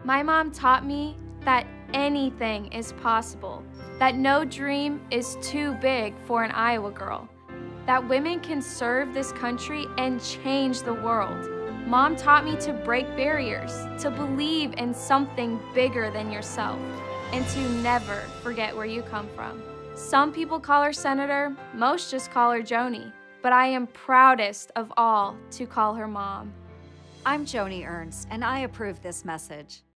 My mom taught me that anything is possible, that no dream is too big for an Iowa girl, that women can serve this country and change the world. Mom taught me to break barriers, to believe in something bigger than yourself, and to never forget where you come from. Some people call her Senator, most just call her Joni, but I am proudest of all to call her Mom. I'm Joni Ernst, and I approve this message.